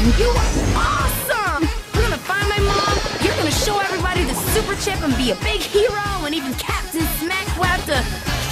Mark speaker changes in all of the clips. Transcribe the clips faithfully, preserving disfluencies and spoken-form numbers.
Speaker 1: You are awesome! We're gonna find my mom, you're gonna show everybody the super chip and be a big hero, and even Captain Smack will have to...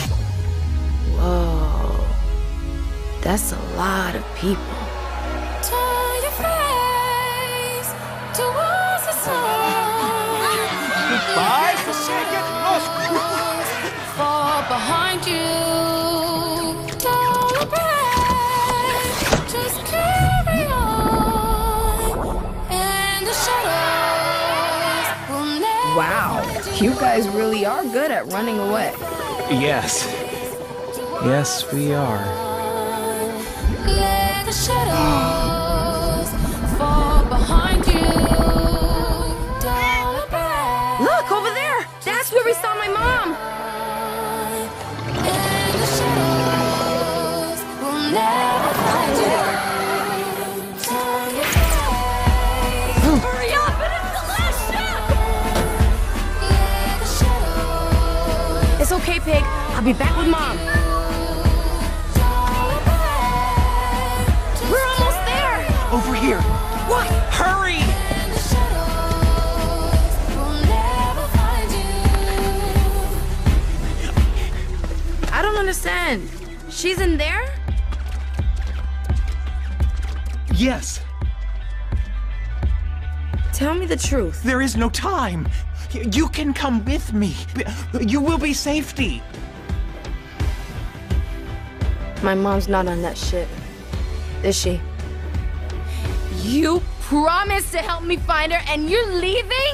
Speaker 1: Whoa. That's a lot of people.
Speaker 2: Turn your face towards the sun.
Speaker 3: Five, shake it, los.
Speaker 2: Fall behind you. Don't look back. Just carry on. And the shadows will never
Speaker 1: Wow,
Speaker 2: find
Speaker 1: you guys really are good at running away.
Speaker 3: Yes. Yes, we are.
Speaker 2: Let the shadows fall behind you. Don't look back.
Speaker 1: Look, over there! That's where we saw my mom!
Speaker 2: And the shadows will never find you. Turn your face. Hurry up, it is the last ship. Let the shadows.
Speaker 1: It's okay, Pig. I'll be back with Mom.
Speaker 2: Don't look back.
Speaker 1: We're almost there!
Speaker 3: Over here.
Speaker 1: What?
Speaker 3: Hurry!
Speaker 2: And the shadows will never find you.
Speaker 1: I don't understand. She's in there?
Speaker 3: Yes.
Speaker 1: Tell me the truth.
Speaker 3: There is no time. Y- You can come with me. You will be safety.
Speaker 1: My mom's not on that ship. Is she? You promised to help me find her and you're leaving?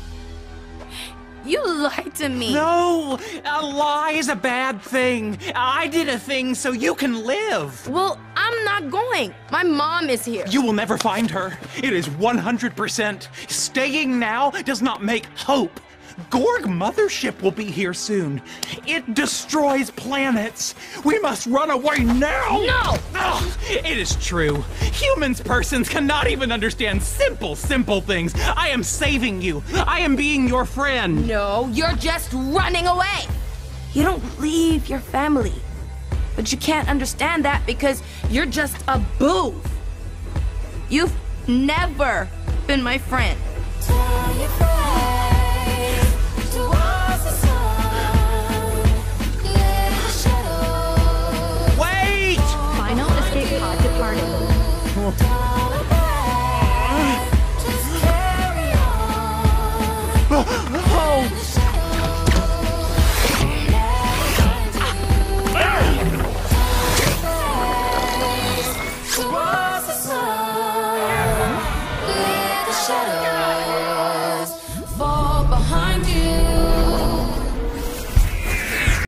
Speaker 1: You lied to me.
Speaker 3: No, a lie is a bad thing. I did a thing so you can live.
Speaker 1: Well, I'm not going. My mom is here.
Speaker 3: You will never find her. It is one hundred percent. Staying now does not make hope. Gorg Mothership will be here soon. It destroys planets. We must run away now.
Speaker 1: No!
Speaker 3: Ugh, it is true. Humans persons cannot even understand simple, simple things. I am saving you. I am being your friend.
Speaker 1: No, you're just running away. You don't leave your family. But you can't understand that because you're just a boov. You've never been my friend.
Speaker 2: Turn your face towards the sun. Let the shadows
Speaker 3: Wait!
Speaker 4: Final escape pod departed.
Speaker 2: don't look back. Just carry on.
Speaker 3: Oh,
Speaker 2: The shadows will never find you. Turn your face towards